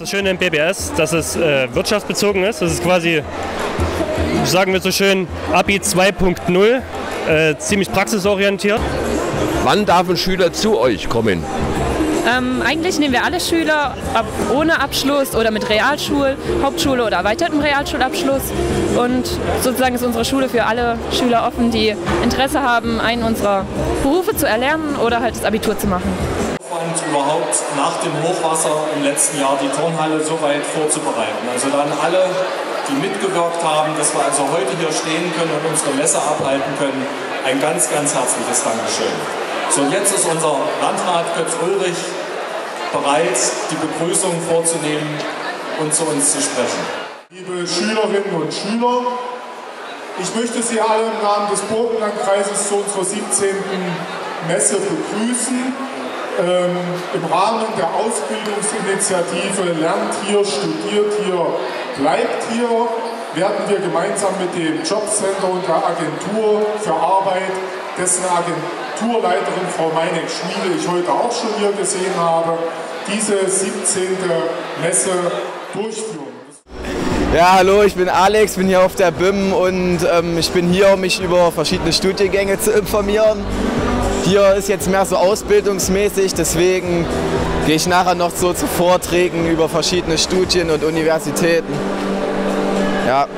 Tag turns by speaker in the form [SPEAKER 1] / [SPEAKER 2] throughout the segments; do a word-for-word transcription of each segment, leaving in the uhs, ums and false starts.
[SPEAKER 1] Das Schöne im B B S, dass es äh, wirtschaftsbezogen ist. Das ist quasi, sagen wir so schön, Abi zwei Punkt null, äh, ziemlich praxisorientiert.
[SPEAKER 2] Wann darf ein Schüler zu euch kommen?
[SPEAKER 3] Ähm, eigentlich nehmen wir alle Schüler ab, ohne Abschluss oder mit Realschul, Hauptschule oder erweitertem Realschulabschluss. Und sozusagen ist unsere Schule für alle Schüler offen, die Interesse haben, einen unserer Berufe zu erlernen oder halt das Abitur zu machen.
[SPEAKER 4] Und überhaupt nach dem Hochwasser im letzten Jahr die Turnhalle so weit vorzubereiten. Also dann alle, die mitgewirkt haben, dass wir also heute hier stehen können und unsere Messe abhalten können, ein ganz, ganz herzliches Dankeschön. So, und jetzt ist unser Landrat Kötz-Ulrich bereit, die Begrüßung vorzunehmen und zu uns zu sprechen.
[SPEAKER 5] Liebe Schülerinnen und Schüler, ich möchte Sie alle im Namen des Burgenlandkreises zu unserer siebzehnten Messe begrüßen. Ähm, Im Rahmen der Ausbildungsinitiative Lernt hier, studiert hier, bleibt hier, werden wir gemeinsam mit dem Jobcenter und der Agentur für Arbeit, dessen Agenturleiterin Frau Meineck-Schmiede ich heute auch schon hier gesehen habe, diese siebzehnte Messe durchführen.
[SPEAKER 6] Ja, hallo, ich bin Alex, bin hier auf der B I M und ähm, ich bin hier, um mich über verschiedene Studiengänge zu informieren. Hier ist jetzt mehr so ausbildungsmäßig, deswegen gehe ich nachher noch so zu Vorträgen über verschiedene Studien und Universitäten. Ja.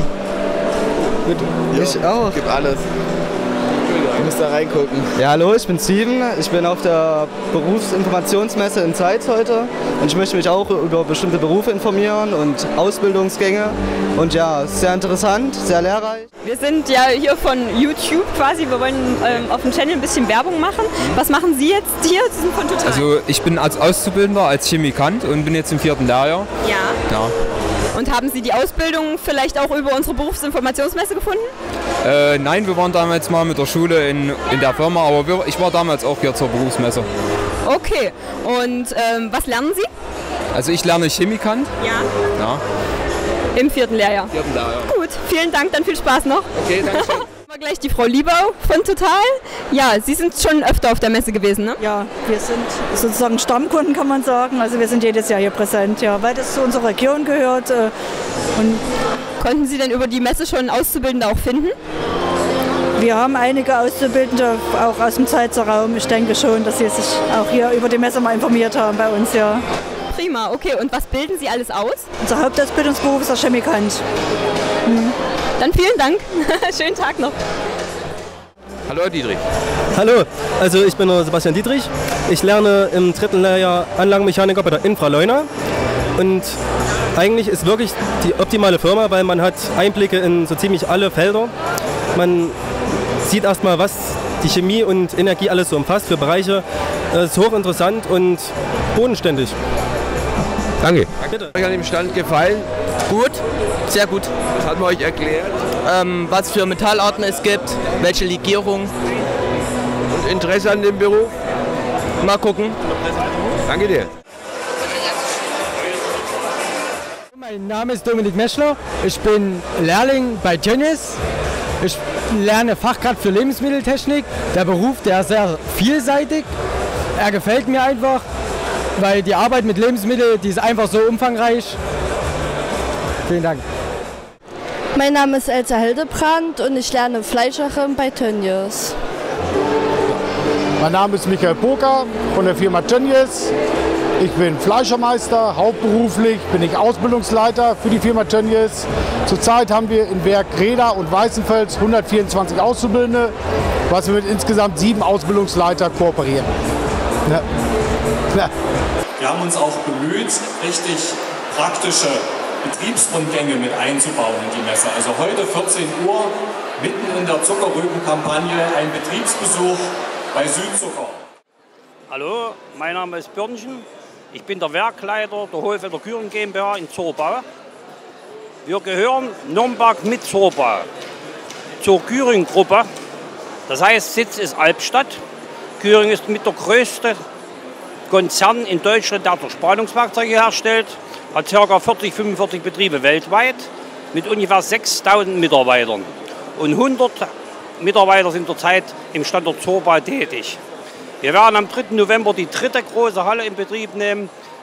[SPEAKER 6] Gut, jo, ich auch. Gibt alles. Du musst da reingucken.
[SPEAKER 7] Ja, hallo, ich bin Steven. Ich bin auf der Berufsinformationsmesse in Zeitz heute und ich möchte mich auch über bestimmte Berufe informieren und Ausbildungsgänge. Und ja, sehr interessant, sehr lehrreich.
[SPEAKER 3] Wir sind ja hier von YouTube quasi. Wir wollen ähm, auf dem Channel ein bisschen Werbung machen. Was machen Sie jetzt hier? Sie sind von Total.
[SPEAKER 8] Also ich bin als Auszubildender, als Chemikant und bin jetzt im vierten Lehrjahr.
[SPEAKER 3] Ja.
[SPEAKER 8] Ja.
[SPEAKER 3] Und haben Sie die Ausbildung vielleicht auch über unsere Berufsinformationsmesse gefunden?
[SPEAKER 8] Äh, nein, wir waren damals mal mit der Schule in, in der Firma, aber wir, ich war damals auch hier zur Berufsmesse.
[SPEAKER 3] Okay, und ähm, was lernen Sie?
[SPEAKER 8] Also ich lerne Chemikant.
[SPEAKER 3] Ja.
[SPEAKER 8] Ja.
[SPEAKER 3] Im vierten Lehrjahr.
[SPEAKER 8] Vierten Lehrjahr.
[SPEAKER 3] Gut, vielen Dank, dann viel Spaß noch.
[SPEAKER 8] Okay, danke schön.
[SPEAKER 3] Mal gleich die Frau Liebau von Total. Ja, Sie sind schon öfter auf der Messe gewesen, ne?
[SPEAKER 9] Ja, wir sind sozusagen Stammkunden, kann man sagen. Also wir sind jedes Jahr hier präsent, ja, weil das zu unserer Region gehört. Äh, und
[SPEAKER 3] Konnten Sie denn über die Messe schon Auszubildende auch finden?
[SPEAKER 9] wir haben einige Auszubildende auch aus dem Zeitzer Raum. Ich denke schon, dass sie sich auch hier über die Messe mal informiert haben bei uns, ja.
[SPEAKER 3] Prima, okay. Und was bilden Sie alles aus?
[SPEAKER 9] Unser Hauptausbildungsberuf ist der Chemikant.
[SPEAKER 3] Hm. Dann vielen Dank. Schönen Tag noch.
[SPEAKER 2] Hallo Herr Dietrich.
[SPEAKER 7] Hallo, also ich bin Sebastian Dietrich. Ich lerne im dritten Lehrjahr Anlagenmechaniker bei der Infra Leuna. Und eigentlich ist wirklich die optimale Firma, weil man hat Einblicke in so ziemlich alle Felder. Man sieht erstmal, was die Chemie und Energie alles so umfasst für Bereiche. Das ist hochinteressant und bodenständig.
[SPEAKER 2] Danke.
[SPEAKER 7] Bitte.
[SPEAKER 2] Hat euch an dem Stand gefallen?
[SPEAKER 10] Gut, sehr gut.
[SPEAKER 2] Was hat man euch erklärt?
[SPEAKER 10] Ähm, was für Metallarten es gibt, welche Legierung.
[SPEAKER 2] Und Interesse an dem Beruf?
[SPEAKER 10] Mal gucken.
[SPEAKER 2] Danke dir.
[SPEAKER 11] Mein Name ist Dominik Meschler. Ich bin Lehrling bei Tönnies. Ich lerne Fachkraft für Lebensmitteltechnik. Der Beruf, der ist sehr vielseitig. Er gefällt mir einfach, weil die Arbeit mit Lebensmitteln, die ist einfach so umfangreich. Vielen Dank.
[SPEAKER 12] Mein Name ist Elsa Hildebrand und ich lerne Fleischerin bei Tönnies.
[SPEAKER 5] Mein Name ist Michael Boker von der Firma Tönnies. Ich bin Fleischermeister, hauptberuflich bin ich Ausbildungsleiter für die Firma Tönnies. Zurzeit haben wir in Werk Greda und Weißenfels hundertvierundzwanzig Auszubildende, was wir mit insgesamt sieben Ausbildungsleitern kooperieren. Ja. Ja.
[SPEAKER 4] Wir haben uns auch bemüht, richtig praktische Betriebsrundgänge mit einzubauen in die Messe. Also heute vierzehn Uhr, mitten in der Zuckerrübenkampagne, ein Betriebsbesuch bei Südzucker.
[SPEAKER 13] Hallo, mein Name ist Birnchen. Ich bin der Werkleiter der Hohlfelder Küring GmbH in Zorbau. Wir gehören Nürnberg mit Zorbau zur Küring-Gruppe. Das heißt, Sitz ist Albstadt. Küring ist mit der größte Konzern in Deutschland, der Spannungswerkzeuge herstellt. Hat ca. vierzig, fünfundvierzig Betriebe weltweit mit ungefähr sechstausend Mitarbeitern. Und hundert Mitarbeiter sind zurzeit im Standort Zorbau tätig. Wir werden am dritten November die dritte große Halle in Betrieb nehmen.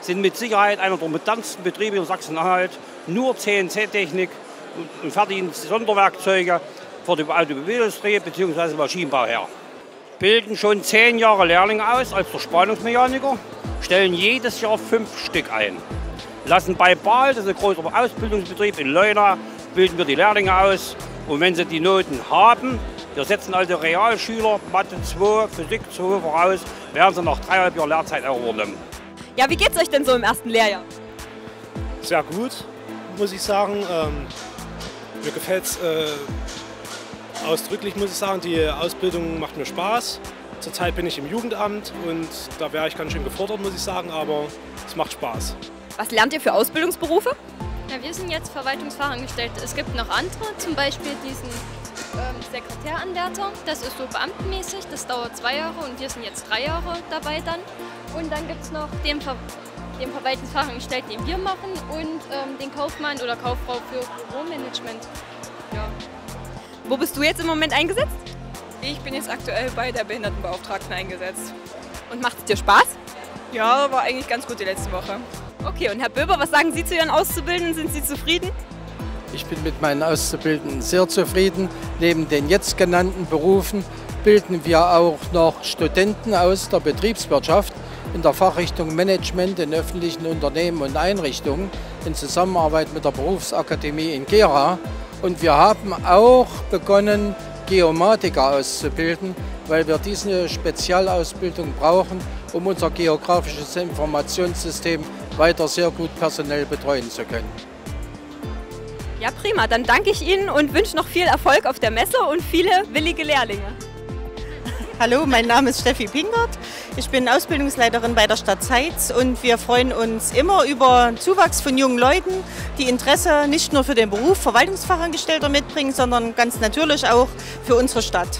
[SPEAKER 13] sind mit Sicherheit einer der modernsten Betriebe in Sachsen-Anhalt. Nur C N C-Technik und fertigen Sonderwerkzeuge für die Automobilindustrie bzw. Maschinenbau her. Bilden schon zehn Jahre Lehrlinge aus als Verspannungsmechaniker, stellen jedes Jahr fünf Stück ein. Lassen bei Bahl, das ist ein großer Ausbildungsbetrieb in Leuna, bilden wir die Lehrlinge aus. Und wenn sie die Noten haben, wir setzen also Realschüler, Mathe zwei, Physik zwei voraus, werden sie nach dreieinhalb Jahren Lehrzeit auch übernommen.
[SPEAKER 14] Ja, wie geht's euch denn so im ersten Lehrjahr?
[SPEAKER 15] Sehr gut, muss ich sagen. Ähm, mir gefällt es äh, ausdrücklich, muss ich sagen. Die Ausbildung macht mir Spaß. Zurzeit bin ich im Jugendamt und da wäre ich ganz schön gefordert, muss ich sagen, aber es macht Spaß.
[SPEAKER 14] Was lernt ihr für Ausbildungsberufe?
[SPEAKER 16] Ja, wir sind jetzt Verwaltungsfachangestellte. Es gibt noch andere, zum Beispiel diesen ähm, Sekretäranwärter. Das ist so beamtenmäßig, das dauert zwei Jahre und wir sind jetzt drei Jahre dabei dann. Und dann gibt es noch den, Ver den Verwaltungsfachangestellten, den wir machen und ähm, den Kaufmann oder Kauffrau für Büromanagement. Ja.
[SPEAKER 14] Wo bist du jetzt im Moment eingesetzt?
[SPEAKER 17] Ich bin jetzt aktuell bei der Behindertenbeauftragten eingesetzt.
[SPEAKER 14] Und macht es dir Spaß?
[SPEAKER 17] Ja, war eigentlich ganz gut die letzte Woche.
[SPEAKER 14] Okay, und Herr Böber, was sagen Sie zu Ihren Auszubildenden? Sind Sie zufrieden?
[SPEAKER 18] Ich bin mit meinen Auszubildenden sehr zufrieden. Neben den jetzt genannten Berufen bilden wir auch noch Studenten aus der Betriebswirtschaft in der Fachrichtung Management in öffentlichen Unternehmen und Einrichtungen in Zusammenarbeit mit der Berufsakademie in Gera. Und wir haben auch begonnen, Geomatiker auszubilden, weil wir diese Spezialausbildung brauchen, um unser geografisches Informationssystem weiter sehr gut personell betreuen zu können.
[SPEAKER 14] Ja, prima. Dann danke ich Ihnen und wünsche noch viel Erfolg auf der Messe und viele willige Lehrlinge.
[SPEAKER 19] Hallo, mein Name ist Steffi Pinkert. Ich bin Ausbildungsleiterin bei der Stadt Zeitz und wir freuen uns immer über Zuwachs von jungen Leuten, die Interesse nicht nur für den Beruf Verwaltungsfachangestellter mitbringen, sondern ganz natürlich auch für unsere Stadt.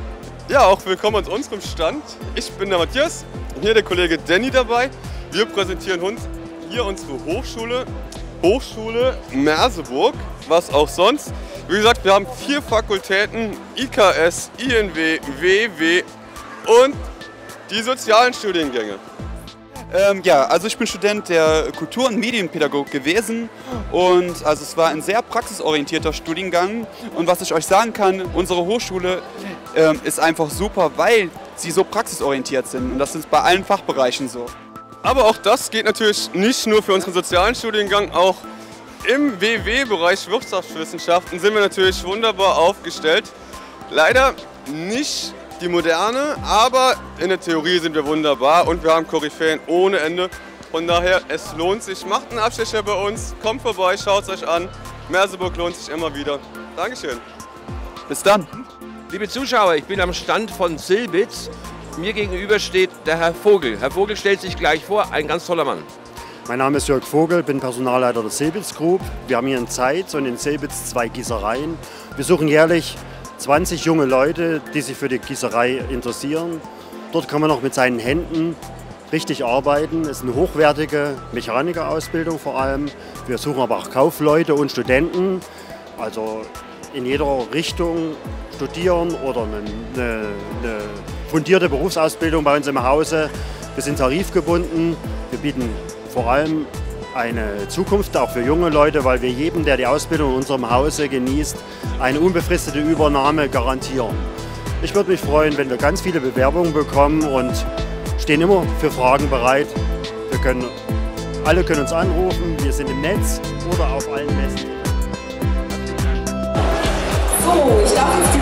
[SPEAKER 20] Ja, auch willkommen an unserem Stand. Ich bin der Matthias und hier der Kollege Danny dabei. Wir präsentieren uns hier unsere Hochschule, Hochschule Merseburg, was auch sonst. Wie gesagt, wir haben vier Fakultäten, I K S, I N W, W W und die sozialen Studiengänge.
[SPEAKER 21] Ähm, ja, also ich bin Student der Kultur- und Medienpädagogik gewesen und also es war ein sehr praxisorientierter Studiengang und was ich euch sagen kann, unsere Hochschule ähm, ist einfach super, weil sie so praxisorientiert sind und das ist bei allen Fachbereichen so.
[SPEAKER 20] Aber auch das geht natürlich nicht nur für unseren sozialen Studiengang, auch im W W-Bereich Wirtschaftswissenschaften sind wir natürlich wunderbar aufgestellt. Leider nicht die moderne, aber in der Theorie sind wir wunderbar und wir haben Koryphäen ohne Ende. Von daher, es lohnt sich, macht einen Abstecher bei uns, kommt vorbei, schaut es euch an. Merseburg lohnt sich immer wieder. Dankeschön.
[SPEAKER 21] Bis dann.
[SPEAKER 2] Liebe Zuschauer, ich bin am Stand von Silbitz. Mir gegenüber steht der Herr Vogel. Herr Vogel stellt sich gleich vor, ein ganz toller Mann.
[SPEAKER 22] Mein Name ist Jörg Vogel, bin Personalleiter der Silbitz Group. Wir haben hier in Zeitz und in Silbitz zwei Gießereien. Wir suchen jährlich zwanzig junge Leute, die sich für die Gießerei interessieren. Dort kann man auch mit seinen Händen richtig arbeiten. Es ist eine hochwertige Mechanikerausbildung vor allem. Wir suchen aber auch Kaufleute und Studenten, also in jeder Richtung studieren oder eine, eine, eine fundierte Berufsausbildung bei uns im Hause. Wir sind tarifgebunden. Wir bieten vor allem eine Zukunft auch für junge Leute, weil wir jedem, der die Ausbildung in unserem Hause genießt, eine unbefristete Übernahme garantieren. Ich würde mich freuen, wenn wir ganz viele Bewerbungen bekommen und stehen immer für Fragen bereit. Wir können, alle können uns anrufen, wir sind im Netz oder auf allen Messen.
[SPEAKER 23] So, ich darf jetzt die